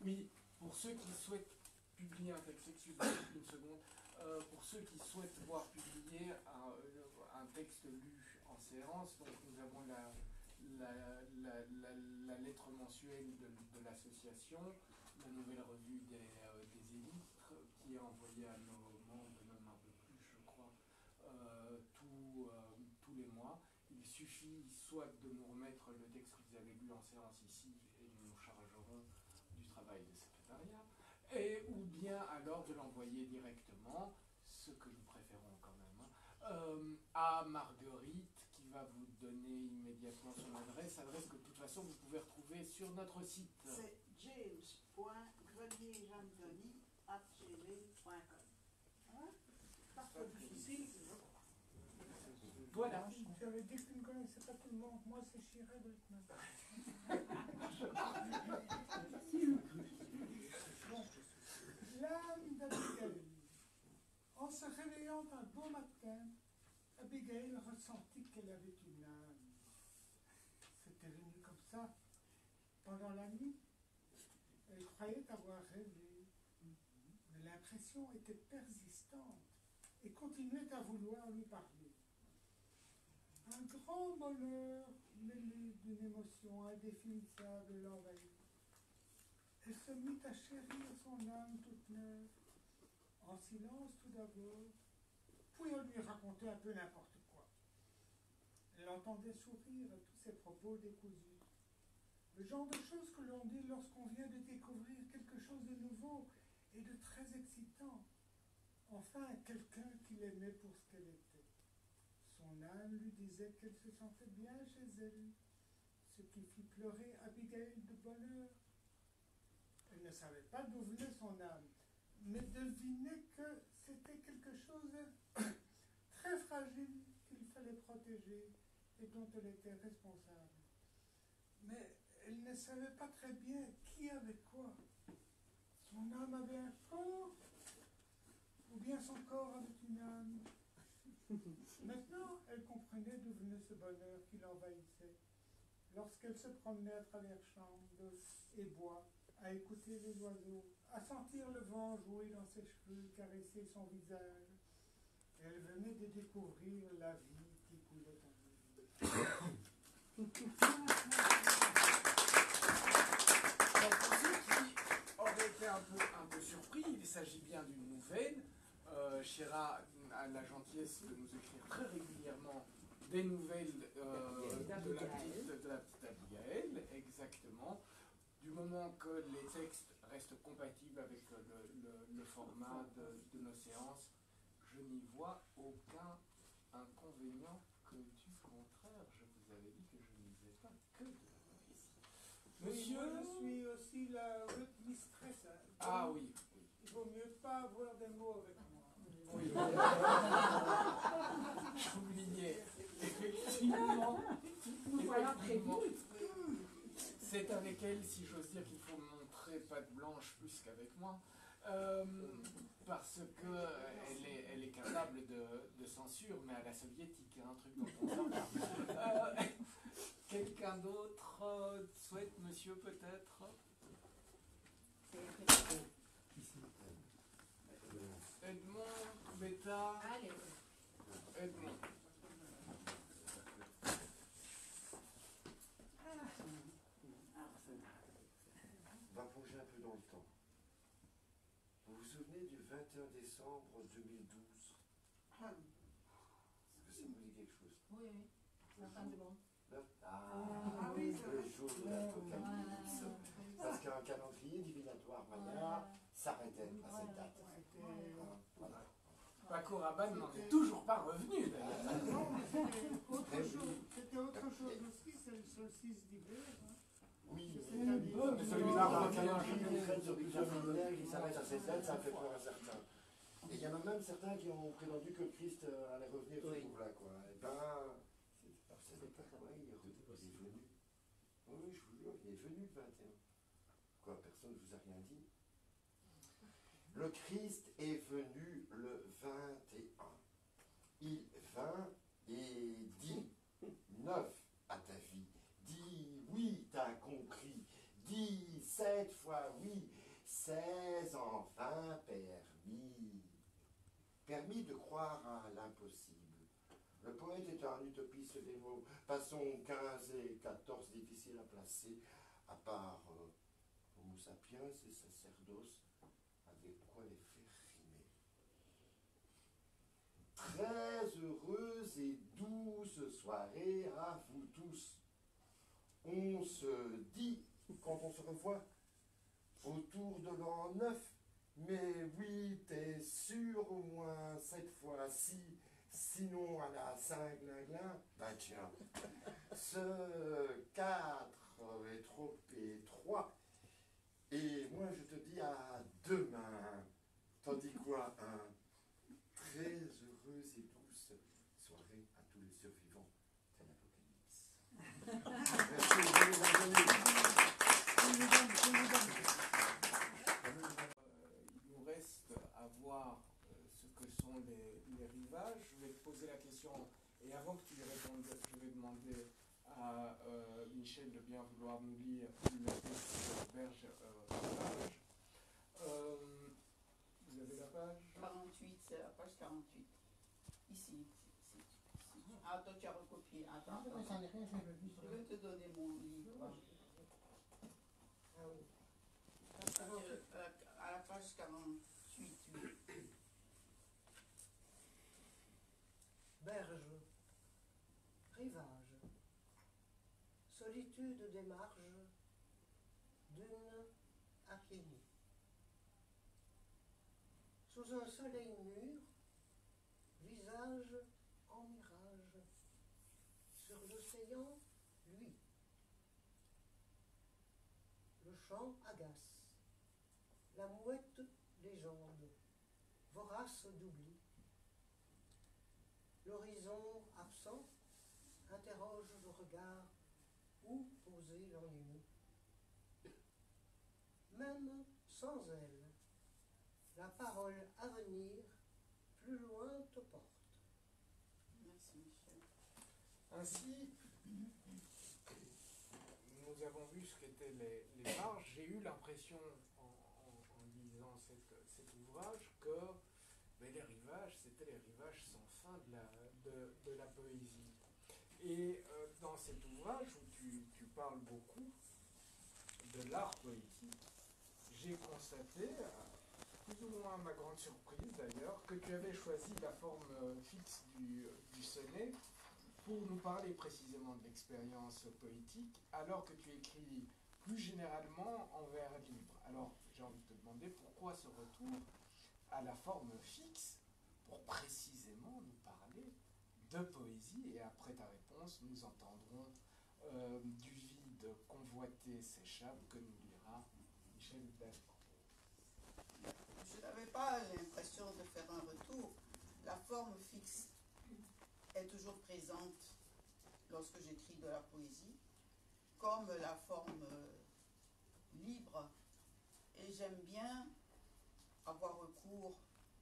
Oui, pour ceux qui souhaitent publier un texte, excusez-moi une seconde, pour ceux qui souhaitent voir publier un texte lu en séance, donc nous avons la lettre mensuelle de l'association, la nouvelle revue des élytres, qui est envoyée à nos membres, même un peu plus je crois, tous les mois. Il suffit soit de nous remettre le texte que vous avez lu en séance ici, et nous nous chargerons du travail de secrétariat, ou bien alors de l'envoyer directement, ce que nous préférons quand même, à Marguerite, qui va vous donner immédiatement son adresse que de toute façon vous pouvez retrouver sur notre site. C'est james.grenier-jean-denis@gmail.com. Hein? Pas trop difficile. Voilà. J'avais dit que tu ne connaissais pas tout le monde. Moi, c'est Chirac de L'âme d'Abigail. En se réveillant un beau matin, Abigail ressentit qu'elle avait une âme. C'était venu comme ça. Pendant la nuit, elle croyait avoir rêvé. Mais l'impression était persistante et continuait à vouloir lui parler. Un grand bonheur mêlé d'une émotion indéfinissable l'envahit. Elle se mit à chérir son âme toute neuve, en silence tout d'abord, puis on lui racontait un peu n'importe quoi. Elle entendait sourire à tous ses propos décousus. Le genre de choses que l'on dit lorsqu'on vient de découvrir quelque chose de nouveau et de très excitant. Enfin, quelqu'un qui l'aimait pour ce qu'elle était. Son âme lui disait qu'elle se sentait bien chez elle, ce qui fit pleurer Abigail de bonheur. Elle ne savait pas d'où venait son âme, mais devinait que c'était quelque chose de très fragile qu'il fallait protéger et dont elle était responsable. Mais elle ne savait pas très bien qui avait quoi. Son âme avait un corps, ou bien son corps avait une âme. Maintenant, elle comprenait d'où venait ce bonheur qui l'envahissait. Lorsqu'elle se promenait à travers champs et bois, à écouter les oiseaux, à sentir le vent jouer dans ses cheveux, caresser son visage, elle venait de découvrir la vie qui coulait en elle. Pour ceux qui auraient été un peu surpris, il s'agit bien d'une nouvelle. Chira a la gentillesse de nous écrire très régulièrement des nouvelles de la petite Abigail, exactement. Du moment que les textes restent compatibles avec le format de nos séances, je n'y vois aucun inconvénient que du contraire. Je vous avais dit que je ne lisais pas que de la poésie. Monsieur, oui, je suis aussi la route mistress. Ah oui. Il vaut mieux pas avoir des mots avec moi. Oui. J'oubliais. Effectivement. C'est avec elle, si j'ose dire, qu'il faut montrer patte blanche plus qu'avec moi. Parce qu'elle est capable de censure, mais à la soviétique, un truc dont on s'en parle. Quelqu'un d'autre souhaite, monsieur, peut-être? Edmond, Beta. Allez. Edmond. On va plonger un peu dans le temps. Vous vous souvenez du 21 décembre 2012? Est-ce que ça vous dit quelque chose? Oui, oui. La fin du monde. Ah oui, le jour de l'apocalypse. Parce qu'un calendrier divinatoire maya s'arrêtait à cette date. Voilà. Paco Rabanne n'en est toujours pas revenu d'ailleurs. Non, c'était autre chose aussi, c'est le solstice d'hiver. Oui, mais celui-là, une fête sur plusieurs millénaires qui s'arrête à cette date, ça fait peur à certains. Et il y en a même certains qui ont prétendu que le Christ allait revenir ce jour-là, quoi. Et ben, c'est il est venu. Oui, je vous jure, il est venu le 21. Quoi, personne ne vous a rien dit? Le Christ est venu le 21. Il vint et dit 9 à ta vie. Dis oui, t'as compris. Dis 7 fois oui. permis de croire à l'impossible. Le poète est un utopiste des mots. Passons 15 et 14 difficiles à placer, à part Homo sapiens et sacerdoce, avec quoi les faire rimer. Très heureuse et douce soirée à vous tous. On se dit, quand on se revoit, autour de l'an 9, mais oui, t'es sûr au moins cette fois-ci, sinon à la Saint-Glinglin, bah tiens, ce 4 est trop étroit, et moi je te dis à demain, t'en dis quoi, hein? Très heureuse et douce soirée à tous les survivants de l'Apocalypse. Merci de nous Il nous reste à voir ce que sont les rivages. Je vais te poser la question, et avant que tu y répondes, je vais demander à Michel de bien vouloir nous lire une texte Berge Rivage. Vous avez la page 48, c'est la page 48. Ici. Ah, toi tu as recopié. Attends, Non, mais ça n'est rien, je l'ai vu. je vais te donner mon livre. Ah oui. À la page 48. Berge, rivage, solitude des marges, dune à pieds nus. Sous un soleil mûr, visage en mirage, sur l'océan, lui. Le chant agace, la mouette légende, vorace d'oubli. L'horizon absent interroge le regard où poser l'ennui. Même sans elle, la parole à venir plus loin te porte. Merci Michel. Ainsi, nous avons vu ce qu'étaient les marges. J'ai eu l'impression, en lisant cet ouvrage, que les rivages, c'était les rivages sans fin de la poésie. Et dans cet ouvrage, où tu parles beaucoup de l'art poétique, j'ai constaté, plus ou moins à ma grande surprise d'ailleurs, que tu avais choisi la forme fixe du sonnet pour nous parler précisément de l'expérience poétique, alors que tu écris plus généralement en vers libre. Alors, j'ai envie de te demander pourquoi ce retour à la forme fixe pour précisément nous parler de poésie, et après ta réponse, nous entendrons du vide convoité s'échappe que nous lira Michel Delcroix. Je n'avais pas l'impression de faire un retour. La forme fixe est toujours présente lorsque j'écris de la poésie, comme la forme libre. Et j'aime bien avoir recours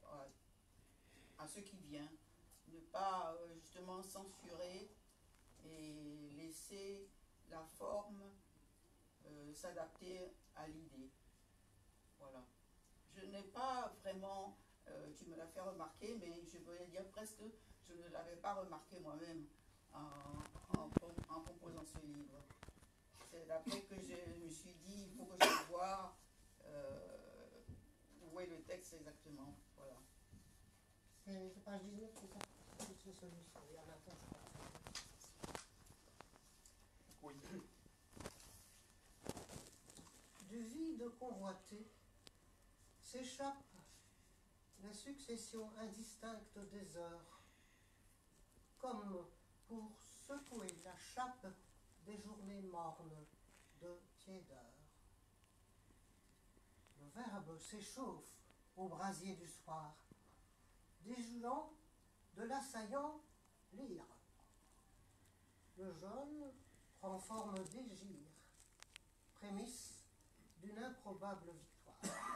à ce qui vient, ne pas justement censurer et laisser la forme s'adapter à l'idée. Voilà. Je n'ai pas vraiment, tu me l'as fait remarquer, mais je veux dire presque, je ne l'avais pas remarqué moi-même en composant ce livre. C'est après que je me suis dit, il faut que je vois où est le texte exactement. Voilà. C'est page 19, c'est ça? C'est celui-ci, il y en a un, c'est pas. Oui. Du vide convoité s'échappe la succession indistincte des heures, comme pour secouer la chape des journées mornes de tiédeur. Le verbe s'échauffe au brasier du soir, déjouant de l'assaillant l'ire. Le jaune prend forme d'égir, prémisse d'une improbable victoire.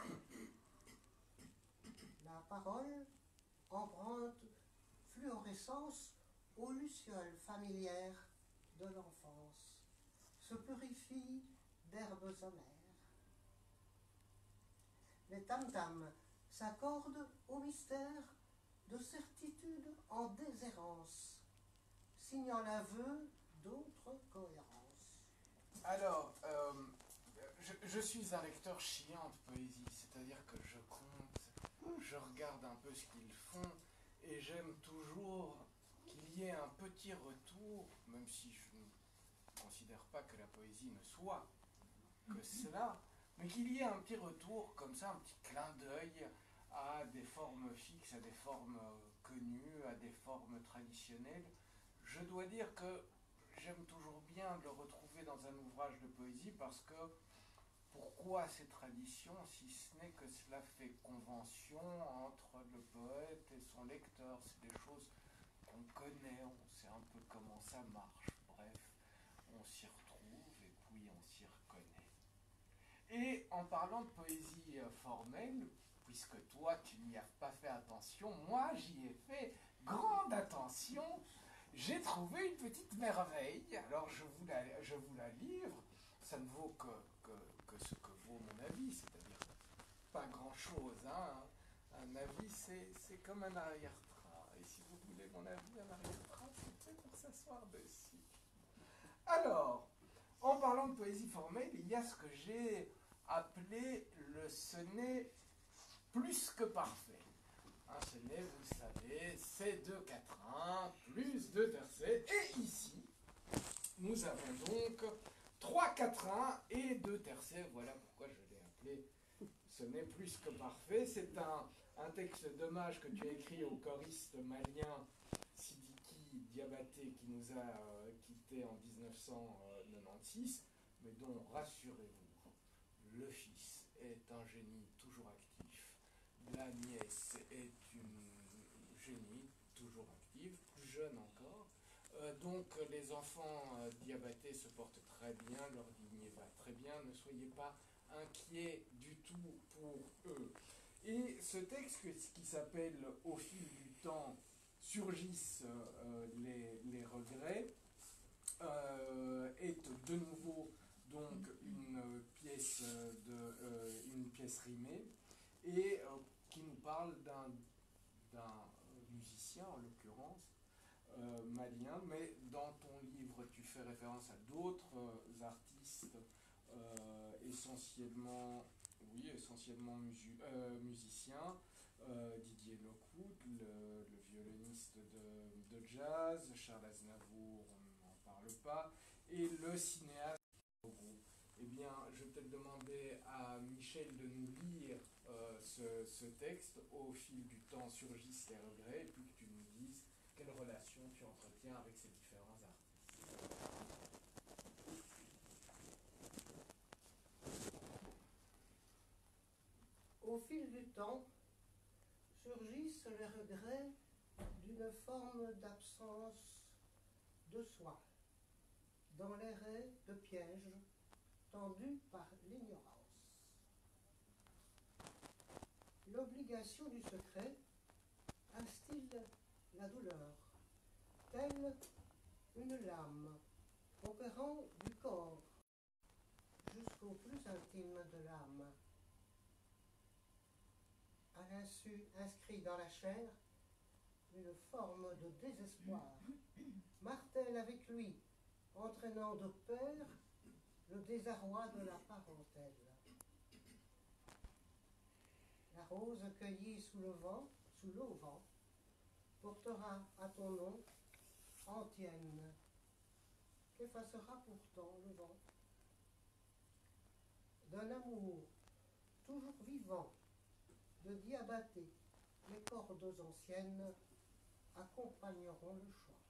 La parole emprunte fluorescence aux lucioles familières de l'enfance, se purifie d'herbes amères. Les tam-tams s'accordent au mystère de en déshérence, signant l'aveu d'autres cohérences. Alors, je suis un lecteur chiant de poésie, c'est-à-dire que je compte, je regarde un peu ce qu'ils font, et j'aime toujours qu'il y ait un petit retour, même si je ne considère pas que la poésie ne soit que cela, mais qu'il y ait un petit retour comme ça, un petit clin d'œil à des formes fixes, à des formes connues, à des formes traditionnelles. Je dois dire que j'aime toujours bien le retrouver dans un ouvrage de poésie parce que pourquoi ces traditions si ce n'est que cela fait convention entre le poète et son lecteur? C'est des choses qu'on connaît, on sait un peu comment ça marche, bref, on s'y retrouve et puis on s'y reconnaît. Et en parlant de poésie formelle, puisque toi tu n'y as pas fait attention, moi j'y ai fait grande attention. J'ai trouvé une petite merveille, alors je vous la livre. Ça ne vaut que ce que vaut mon avis, c'est-à-dire pas grand-chose. Hein. Un avis, c'est comme un arrière-train. Et si vous voulez mon avis, un arrière-train, c'est fait pour s'asseoir dessus. Alors, en parlant de poésie formelle, il y a ce que j'ai appelé le sonnet plus que parfait. Un sonnet, vous le savez, c'est 2 quatrains plus 2 tercets. Et ici, nous avons donc 3 quatrains et 2 tercets. Voilà pourquoi je l'ai appelé sonnet plus que parfait. C'est un texte d'hommage que tu as écrit au choriste malien Sidiki Diabaté qui nous a quittés en 1996, mais dont, rassurez-vous, le fils est un génie toujours actif. La nièce est une génie toujours active, plus jeune encore. Donc les enfants Diabaté se portent très bien, leur lignée va très bien, ne soyez pas inquiets du tout pour eux. Et ce texte qui s'appelle « Au fil du temps surgissent les regrets » est de nouveau donc une pièce rimée et qui nous parle d'un musicien en l'occurrence malien, mais dans ton livre tu fais référence à d'autres artistes essentiellement musiciens, Didier Lockwood, le violoniste de jazz, Charles Aznavour, on n'en parle pas, et le cinéaste. Eh bien, je vais peut-être demander à Michel de nous lire ce texte, Au fil du temps surgissent les regrets, et puis que tu nous dises quelle relation tu entretiens avec ces différents artistes. Au fil du temps, surgissent les regrets d'une forme d'absence de soi, dans les raies de pièges tendus par l'ignorance. L'obligation du secret instille la douleur, telle une lame opérant du corps jusqu'au plus intime de l'âme. À l'insu inscrit dans la chair, une forme de désespoir martèle avec lui, entraînant de pair le désarroi de la parentèle. La rose cueillie sous l'auvent, portera à ton nom antienne, qu'effacera pourtant le vent. D'un amour toujours vivant, de Diabaté, les cordes anciennes accompagneront le chant.